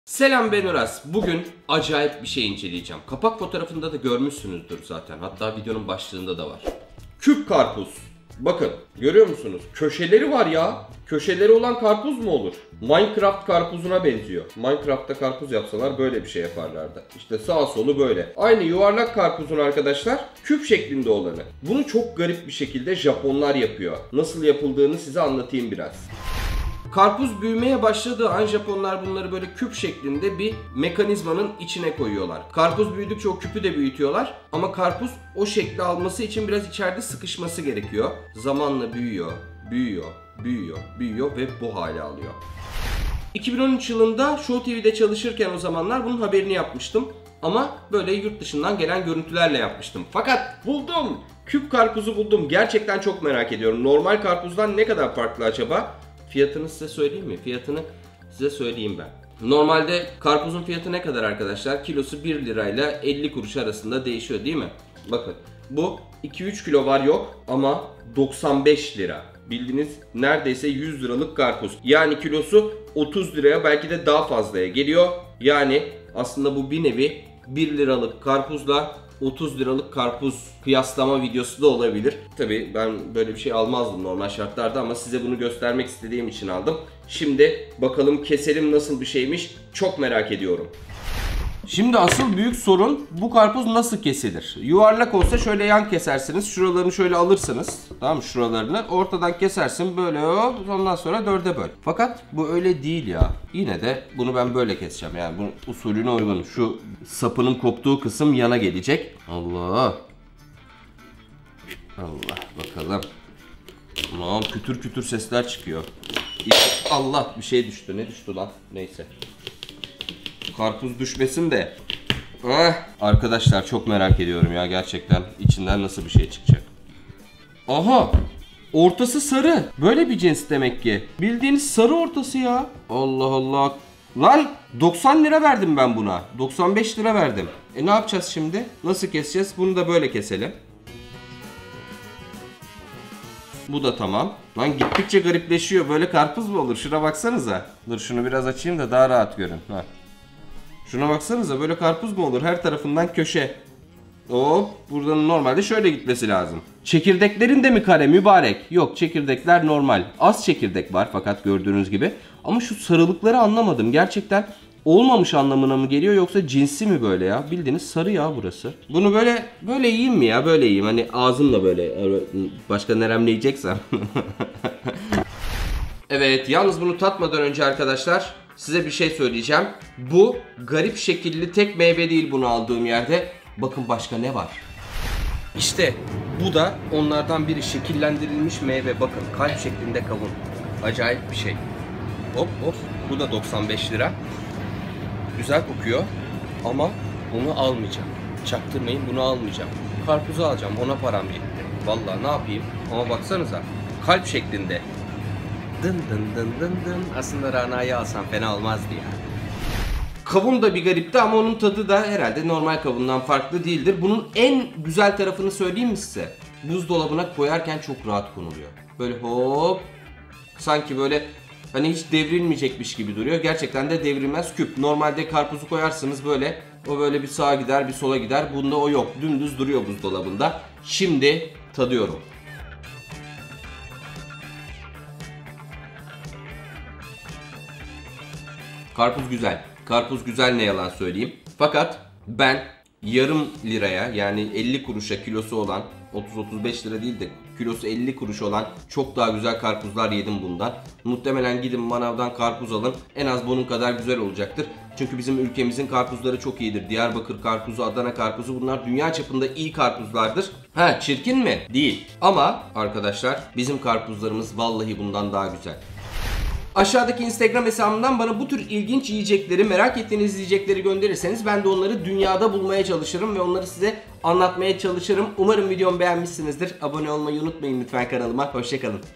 Selam, ben Uras. Bugün acayip bir şey inceleyeceğim. Kapak fotoğrafında da görmüşsünüzdür zaten. Hatta videonun başlığında da var. Küp karpuz. Bakın, görüyor musunuz? Köşeleri var ya. Köşeleri olan karpuz mu olur? Minecraft karpuzuna benziyor. Minecraft'ta karpuz yapsalar böyle bir şey yaparlardı. İşte sağ solu böyle. Aynı yuvarlak karpuzun arkadaşlar küp şeklinde olanı. Bunu çok garip bir şekilde Japonlar yapıyor. Nasıl yapıldığını size anlatayım biraz. Karpuz büyümeye başladığı an Japonlar bunları böyle küp şeklinde bir mekanizmanın içine koyuyorlar. Karpuz büyüdükçe o küpü de büyütüyorlar ama karpuz o şekli alması için biraz içeride sıkışması gerekiyor. Zamanla büyüyor, büyüyor, büyüyor, büyüyor ve bu hale alıyor. 2013 yılında Show TV'de çalışırken o zamanlar bunun haberini yapmıştım. Ama böyle yurt dışından gelen görüntülerle yapmıştım. Fakat buldum! Küp karpuzu buldum. Gerçekten çok merak ediyorum. Normal karpuzdan ne kadar farklı acaba? Fiyatını size söyleyeyim mi? Fiyatını size söyleyeyim ben. Normalde karpuzun fiyatı ne kadar arkadaşlar? Kilosu 1 lirayla 50 kuruş arasında değişiyor değil mi? Bakın bu 2-3 kilo var yok ama 95 lira. Bildiğiniz neredeyse 100 liralık karpuz. Yani kilosu 30 liraya belki de daha fazlaya geliyor. Yani aslında bu bir nevi 1 liralık karpuzla 30 liralık karpuz kıyaslama videosu da olabilir. Tabii ben böyle bir şey almazdım normal şartlarda ama size bunu göstermek istediğim için aldım. Şimdi bakalım keselim nasıl bir şeymiş, çok merak ediyorum. Şimdi asıl büyük sorun, bu karpuz nasıl kesilir? Yuvarlak olsa şöyle yan kesersiniz. Şuralarını şöyle alırsınız. Tamam mı? Şuralarını ortadan kesersin böyle hop, ondan sonra dörde böl. Fakat bu öyle değil ya. Yine de bunu ben böyle keseceğim. Yani bunun usulüne uygun. Şu sapının koptuğu kısım yana gelecek. Allah. Allah bakalım. Aman kütür kütür sesler çıkıyor. Allah, bir şey düştü. Ne düştü lan? Neyse. Karpuz düşmesin de. Arkadaşlar çok merak ediyorum ya gerçekten. İçinden nasıl bir şey çıkacak. Aha! Ortası sarı. Böyle bir cins demek ki. Bildiğiniz sarı ortası ya. Allah Allah. Lan 90 lira verdim ben buna. 95 lira verdim. Ne yapacağız şimdi? Nasıl keseceğiz? Bunu da böyle keselim. Bu da tamam. Lan gittikçe garipleşiyor. Böyle karpuz mu olur? Şuna baksanıza. Dur şunu biraz açayım da daha rahat görün. Ha. Şuna baksanıza, böyle karpuz mu olur? Her tarafından köşe. Hop, buradan normalde şöyle gitmesi lazım. Çekirdeklerin de mi kare mübarek? Yok, çekirdekler normal. Az çekirdek var fakat gördüğünüz gibi. Ama şu sarılıkları anlamadım. Gerçekten olmamış anlamına mı geliyor yoksa cinsi mi böyle ya? Bildiğiniz sarı ya burası. Bunu böyle yiyeyim mi ya? Böyle yiyeyim. Hani ağzımla böyle. Başka neremle yiyeceksem. Evet, yalnız bunu tatmadan önce arkadaşlar size bir şey söyleyeceğim. Bu garip şekilli tek meyve değil bunu aldığım yerde. Bakın başka ne var? İşte bu da onlardan biri, şekillendirilmiş meyve. Bakın kalp şeklinde kavun. Acayip bir şey. Hop hop. Bu da 95 lira. Güzel kokuyor ama bunu almayacağım. Çaktırmayın, bunu almayacağım. Karpuzu alacağım, ona param gitti. Vallahi ne yapayım? Ama baksanıza kalp şeklinde. Dın dın dın dın dın. Aslında Rana'yı alsam fena olmazdı ya. Kavun da bir garipti ama onun tadı da herhalde normal kavundan farklı değildir. Bunun en güzel tarafını söyleyeyim mi size? Buzdolabına koyarken çok rahat konuluyor. Böyle hop. Sanki böyle hani hiç devrilmeyecekmiş gibi duruyor. Gerçekten de devrilmez küp. Normalde karpuzu koyarsınız böyle. O böyle bir sağa gider bir sola gider. Bunda o yok. Dümdüz duruyor buzdolabında. Şimdi tadıyorum. Karpuz güzel. Karpuz güzel, ne yalan söyleyeyim. Fakat ben yarım liraya, yani 50 kuruşa kilosu olan, 30-35 lira değil de kilosu 50 kuruş olan çok daha güzel karpuzlar yedim bundan. Muhtemelen gidin manavdan karpuz alın. En az bunun kadar güzel olacaktır. Çünkü bizim ülkemizin karpuzları çok iyidir. Diyarbakır karpuzu, Adana karpuzu, bunlar dünya çapında iyi karpuzlardır. Ha, çirkin mi? Değil. Ama arkadaşlar bizim karpuzlarımız vallahi bundan daha güzel. Aşağıdaki Instagram hesabımdan bana bu tür ilginç yiyecekleri, merak ettiğiniz yiyecekleri gönderirseniz ben de onları dünyada bulmaya çalışırım ve onları size anlatmaya çalışırım. Umarım videomu beğenmişsinizdir. Abone olmayı unutmayın lütfen kanalıma. Hoşça kalın.